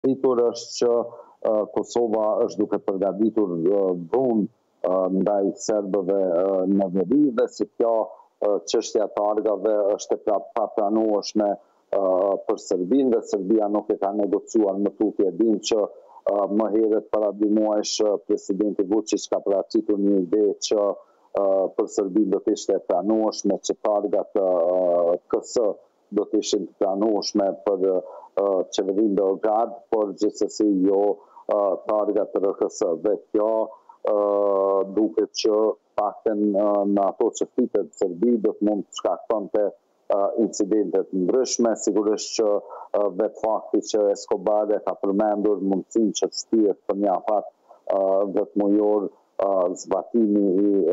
Ditur është që Kosova është duke përgatitur dhunë ndaj serbëve në veri dhe si kjo çështja e targave është e papranueshme për Serbinë dhe Serbia nuk e ka negociuar më tutje. Dim që më herët para 2 muajsh presidenti Vučić ka paraqitur një ide që për Serbinë do të ishte e pranueshme që targat KS do të ishin të pranueshme për qeverinë Beograd, por gjithsesi jo targat RKS. Dhe kjo duket që paktën në ato që fitet Serbi do të mund të shkaktonte incidente të ndryshme. Sigurisht që vetë fakti që Escobar e ka përmendur mundësinë që të shtihet për një afat vetëmujor zbatimi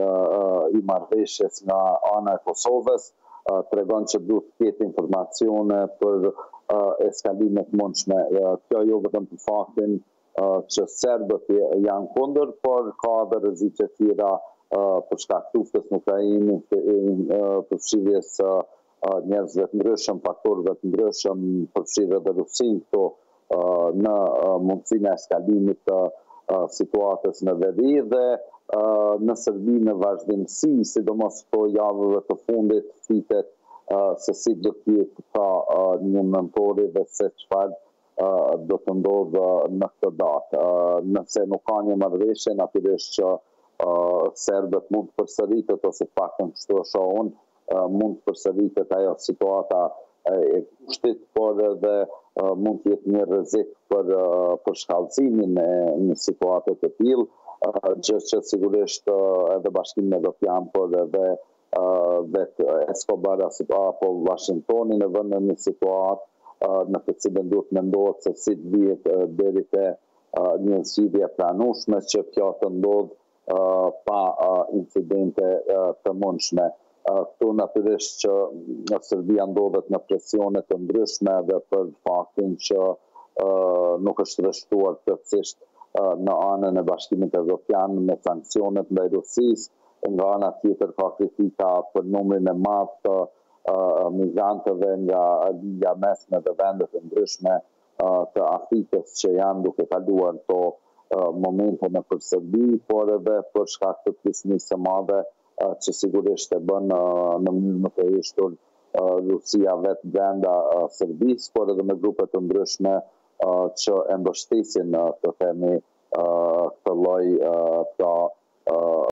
i marrëveshjes nga ana e Kosovës, tregon që duhet të ketë informacione për eskalime të mundshme. Kjo jo vetëm për faktin që serbët janë kundër, por ka edhe rreziqe tjera për shkak të luftës në Ukrainë, përfshirjes njerëzve të ndryshëm, faktorëve të ndryshëm, përfshirë edhe Rusinë këto në mundësinë e eskalimit të situatës në veri dhe në Serbi në vazhdimsi, sidomos këto javëve të fundit fitet se si do të jetë ka një mentori dhe se çfarë do të ndodhë në këtë datë. Nëse nuk ka një marrëveshje, natyrisht që serbët mund të përsëritet ose paktën kështu e shoh unë, mund të përsëritet ajo situata e kushtit, por edhe mund të jetë një rrezik për shkallëzimin e një situate të tillë, gjë që sigurisht edhe Bashkimi Evropian, por edhe vetë Escobar apo Washingtoni në vend në një situatë në të cilën duhet mendohet se si të vihet deri te një zgjidhje pranueshme që kjo të ndodhë pa incidente të mundshme. Këtu natyrisht që Serbia ndodhet në presione të ndryshme edhe për faktin që nuk është rreshtuar plotësisht në anën e Bashkimit Evropian me sanksionet ndaj Rusisë. Nga ana tjetër ka kritika për numrin e madh të migrantëve nga linja mesme dhe vende të ndryshme të Afrikës që janë duke kaluar këto momente nëpër Serbi, por edhe për shkak të krisnisë së madhe që sigurisht e bën në mënyrë më të heshtur Rusia vetë brenda Serbisë, por edhe me grupe të ndryshme që e mbështesin të themi këtë lloj